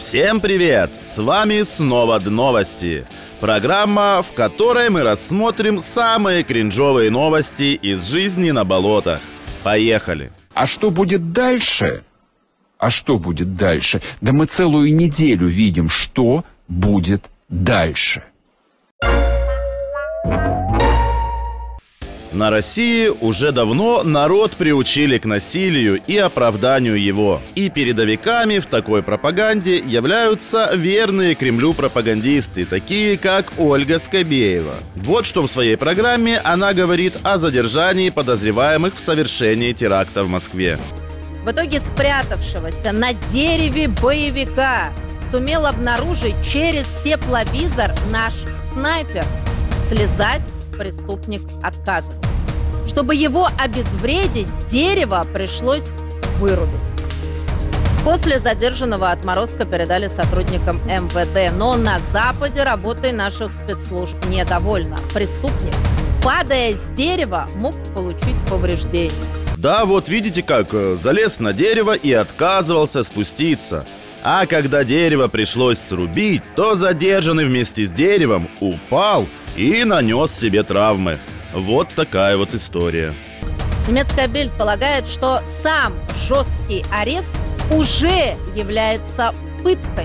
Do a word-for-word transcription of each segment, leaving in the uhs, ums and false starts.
Всем привет! С вами снова Дновости. Программа, в которой мы рассмотрим самые кринжовые новости из жизни на болотах. Поехали! А что будет дальше? А что будет дальше? Да мы целую неделю видим, что будет дальше. На России уже давно народ приучили к насилию и оправданию его. И передовиками в такой пропаганде являются верные Кремлю пропагандисты, такие как Ольга Скобеева. Вот что в своей программе она говорит о задержании подозреваемых в совершении теракта в Москве. В итоге спрятавшегося на дереве боевика сумел обнаружить через тепловизор наш снайпер. Слезать преступник отказывался. Чтобы его обезвредить, дерево пришлось вырубить. После задержанного отморозка передали сотрудникам эм вэ дэ, но на Западе работой наших спецслужб недовольна. Преступник, падая с дерева, мог получить повреждения. Да, вот видите как, залез на дерево и отказывался спуститься. А когда дерево пришлось срубить, то задержанный вместе с деревом упал и нанес себе травмы. Вот такая вот история. Немецкая Бильд полагает, что сам жесткий арест уже является пыткой.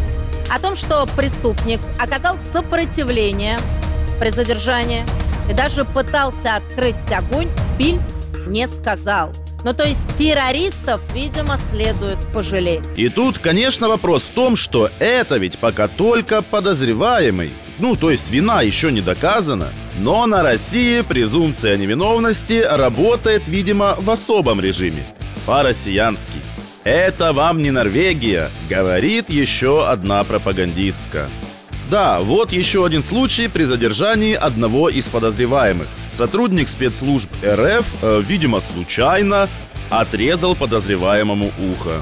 О том, что преступник оказал сопротивление при задержании и даже пытался открыть огонь, Бильд не сказал. Ну, то есть террористов, видимо, следует пожалеть. И тут, конечно, вопрос в том, что это ведь пока только подозреваемый. Ну, то есть вина еще не доказана. Но на России презумпция невиновности работает, видимо, в особом режиме. По-россиянски. Это вам не Норвегия, говорит еще одна пропагандистка. Да, вот еще один случай при задержании одного из подозреваемых. Сотрудник спецслужб эр эф, э, видимо, случайно отрезал подозреваемому ухо.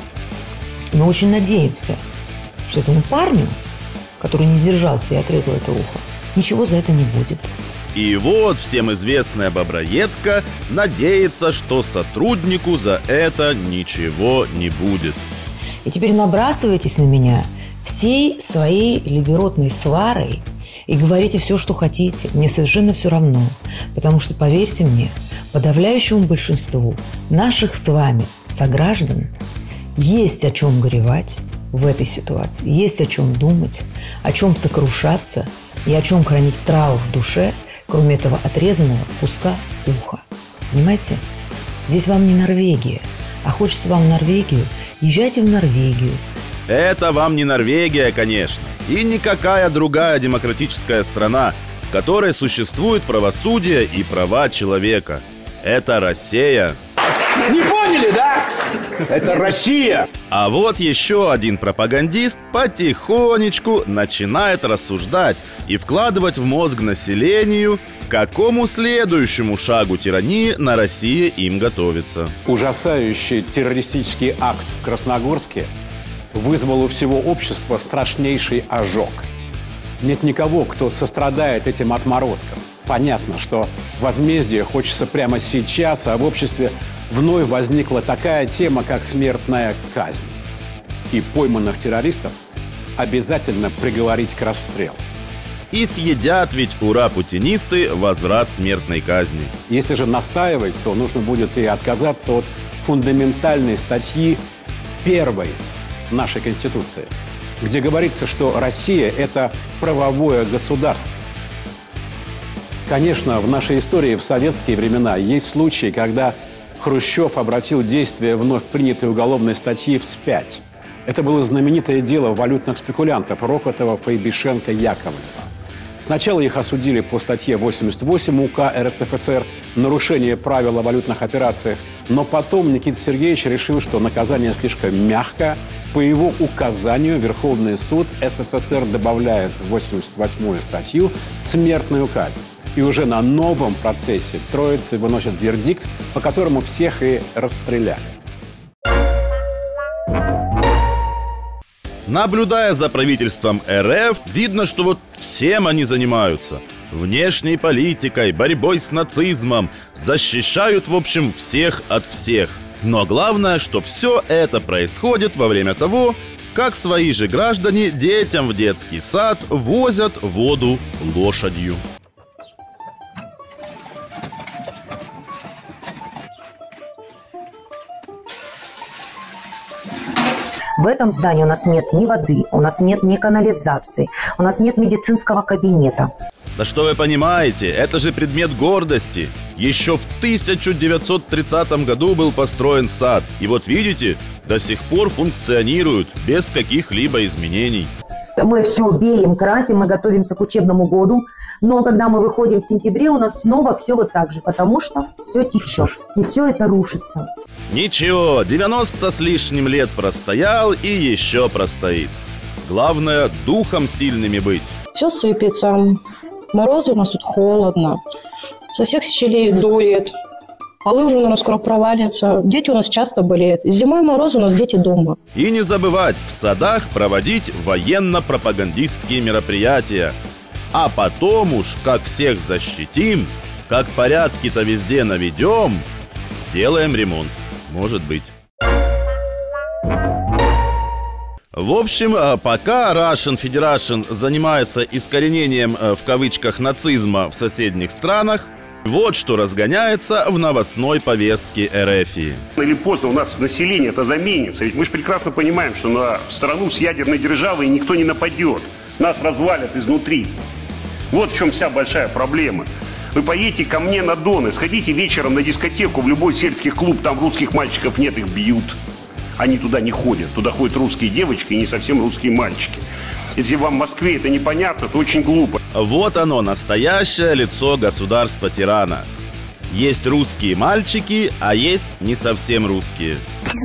Мы очень надеемся, что этому парню, который не сдержался и отрезал это ухо, ничего за это не будет. И вот всем известная боброедка надеется, что сотруднику за это ничего не будет. И теперь набрасывайтесь на меня всей своей либеротной сварой и говорите все, что хотите. Мне совершенно все равно. Потому что, поверьте мне, подавляющему большинству наших с вами сограждан есть о чем горевать в этой ситуации. Есть о чем думать, о чем сокрушаться и о чем хранить в травах в душе, кроме этого отрезанного куска уха. Понимаете? Здесь вам не Норвегия. А хочется вам в Норвегию, езжайте в Норвегию. Это вам не Норвегия, конечно, и никакая другая демократическая страна, в которой существует правосудие и права человека. Это Россия. Не поняли, да? Это Россия. А вот еще один пропагандист потихонечку начинает рассуждать и вкладывать в мозг населению, к какому следующему шагу тирании на России им готовится. Ужасающий террористический акт в Красногорске вызвал у всего общества страшнейший ожог. Нет никого, кто сострадает этим отморозкам. Понятно, что возмездие хочется прямо сейчас, а в обществе вновь возникла такая тема, как смертная казнь. И пойманных террористов обязательно приговорить к расстрелу. И съедят ведь, ура, путинисты, возврат смертной казни. Если же настаивать, то нужно будет и отказаться от фундаментальной статьи первой нашей Конституции, где говорится, что Россия – это правовое государство. Конечно, в нашей истории в советские времена есть случаи, когда Хрущев обратил действие вновь принятой уголовной статьи вспять. Это было знаменитое дело валютных спекулянтов Рокотова, Фейбишенко, Яковлева. Сначала их осудили по статье восемьдесят восемь УК эр эс эф эс эр «Нарушение правил о валютных операциях», но потом Никита Сергеевич решил, что наказание слишком мягкое. По его указанию Верховный суд эс эс эс эр добавляет в восемьдесят восьмую статью смертную казнь. И уже на новом процессе троицы выносят вердикт, по которому всех и расстреляли. Наблюдая за правительством эр эф, видно, что вот всем они занимаются. Внешней политикой, борьбой с нацизмом, защищают, в общем, всех от всех. Но главное, что все это происходит во время того, как свои же граждане детям в детский сад возят воду лошадью. В этом здании у нас нет ни воды, у нас нет ни канализации, у нас нет медицинского кабинета. Да что вы понимаете, это же предмет гордости. Еще в тысяча девятьсот тридцатом году был построен сад. И вот видите, до сих пор функционирует без каких-либо изменений. Мы все белим, красим, мы готовимся к учебному году. Но когда мы выходим в сентябре, у нас снова все вот так же, потому что все течет. И все это рушится. Ничего, девяносто с лишним лет простоял и еще простоит. Главное, духом сильными быть. Все сыпется. Морозы у нас тут холодно. Со всех щелей дует. Полы уже у нас скоро провалятся. Дети у нас часто болеют. Зимой мороз, у нас дети дома. И не забывать в садах проводить военно-пропагандистские мероприятия. А потом уж, как всех защитим, как порядки-то везде наведем, сделаем ремонт. Может быть. В общем, пока Russian Federation занимается искоренением в кавычках нацизма в соседних странах, вот что разгоняется в новостной повестке РФ. Или поздно у нас население это заменится. Ведь мы же прекрасно понимаем, что на страну с ядерной державой никто не нападет. Нас развалят изнутри. Вот в чем вся большая проблема. Вы поедете ко мне на Дон и сходите вечером на дискотеку в любой сельский клуб, там русских мальчиков нет, их бьют. Они туда не ходят. Туда ходят русские девочки и не совсем русские мальчики. Если вам в Москве это непонятно, то очень глупо. Вот оно, настоящее лицо государства-тирана. Есть русские мальчики, а есть не совсем русские.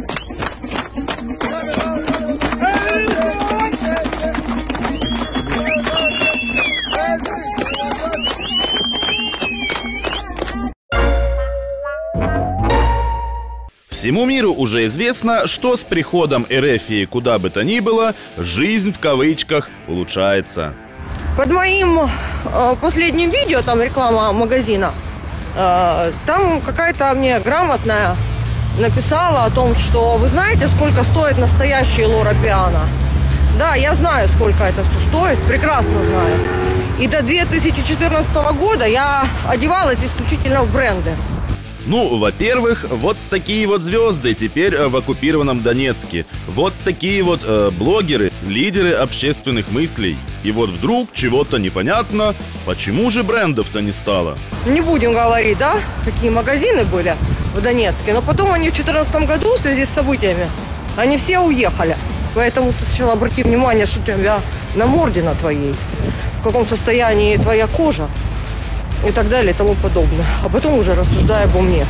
Всему миру уже известно, что с приходом РФ куда бы то ни было, жизнь в кавычках улучшается. Под моим э, последним видео, там реклама магазина, э, там какая-то мне грамотная написала о том, что вы знаете, сколько стоит настоящий Лора Пиано? Да, я знаю, сколько это все стоит, прекрасно знаю. И до две тысячи четырнадцатого года я одевалась исключительно в бренды. Ну, во-первых, вот такие вот звезды теперь в оккупированном Донецке. Вот такие вот э, блогеры, лидеры общественных мыслей. И вот вдруг чего-то непонятно, почему же брендов-то не стало? Не будем говорить, да, какие магазины были в Донецке. Но потом они в две тысячи четырнадцатом году в связи с событиями, они все уехали. Поэтому ты сначала обрати внимание, что у тебя на морде на твоей, в каком состоянии твоя кожа. И так далее, и тому подобное. А потом уже рассуждая обо мне.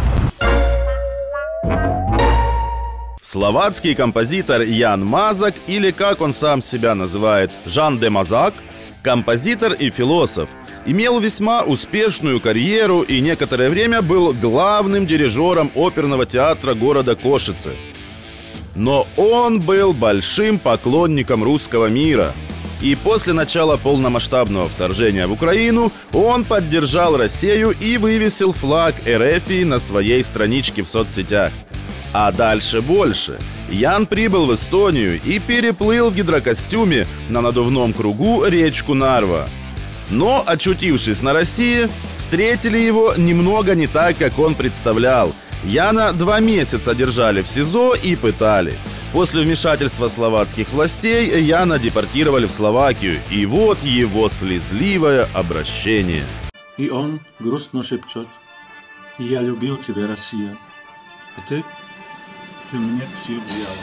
Словацкий композитор Ян Мазак, или как он сам себя называет, Жан де Мазак, композитор и философ, имел весьма успешную карьеру и некоторое время был главным дирижером оперного театра города Кошице. Но он был большим поклонником русского мира. И после начала полномасштабного вторжения в Украину он поддержал Россию и вывесил флаг РФ на своей страничке в соцсетях. А дальше больше. Ян прибыл в Эстонию и переплыл в гидрокостюме на надувном кругу речку Нарва. Но, очутившись на России, встретили его немного не так, как он представлял. Яна два месяца держали в СИЗО и пытали. После вмешательства словацких властей Яна депортировали в Словакию. И вот его слезливое обращение. И он грустно шепчет: «Я любил тебя, Россия, а ты, ты мне все взяла».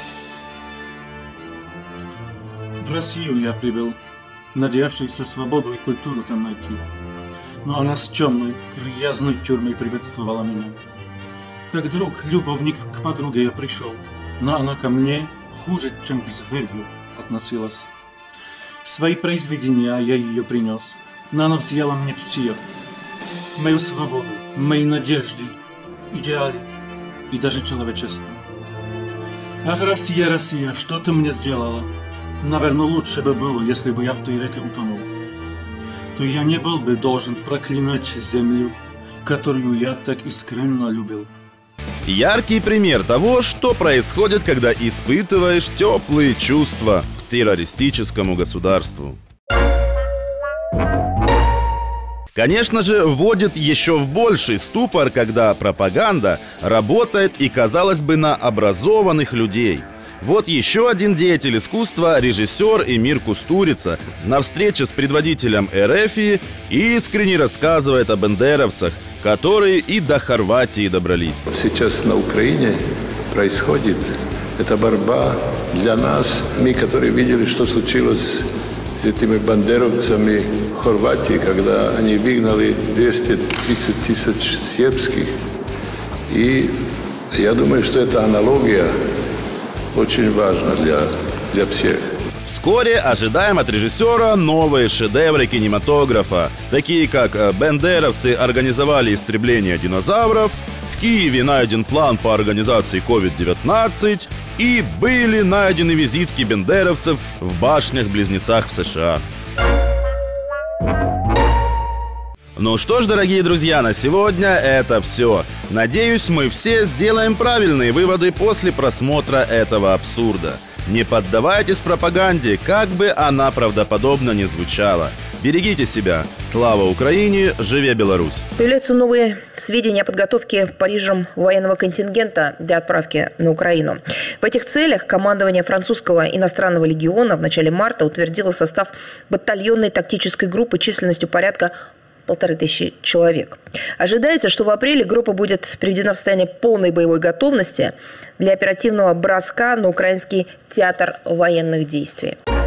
В Россию я прибыл, надеявшийся свободу и культуру там найти. Но она с темной, грязной тюрьмой приветствовала меня. Как друг, любовник к подруге я пришел, но она ко мне хуже, чем к зверю относилась. Свои произведения я ее принес, но она взяла мне все. Мою свободу, мои надежды, идеалы и даже человечество. Ах, Россия, Россия, что ты мне сделала? Наверное, лучше бы было, если бы я в той реке утонул. То я не был бы должен проклинать землю, которую я так искренне любил. Яркий пример того, что происходит, когда испытываешь теплые чувства к террористическому государству. Конечно же, вводит еще в больший ступор, когда пропаганда работает и, казалось бы, на образованных людей. Вот еще один деятель искусства, режиссер Эмир Кустурица, на встрече с предводителем эр эф и искренне рассказывает о бандеровцах, которые и до Хорватии добрались. Сейчас на Украине происходит эта борьба для нас. Мы, которые видели, что случилось с этими бандеровцами в Хорватии, когда они выгнали двести тридцать тысяч сербских. И я думаю, что эта аналогия очень важна для, для всех. Вскоре ожидаем от режиссера новые шедевры кинематографа, такие как «Бендеровцы организовали истребление динозавров», «В Киеве найден план по организации ковид девятнадцать» и «Были найдены визитки бендеровцев в башнях-близнецах в США». Ну что ж, дорогие друзья, на сегодня это все. Надеюсь, мы все сделаем правильные выводы после просмотра этого абсурда. Не поддавайтесь пропаганде, как бы она правдоподобно не звучала. Берегите себя. Слава Украине! Живе Беларусь! Появляются новые сведения о подготовке Парижем военного контингента для отправки на Украину. В этих целях командование французского иностранного легиона в начале марта утвердило состав батальонной тактической группы численностью порядка полторы тысячи человек. Ожидается, что в апреле группа будет приведена в состояние полной боевой готовности для оперативного броска на украинский театр военных действий.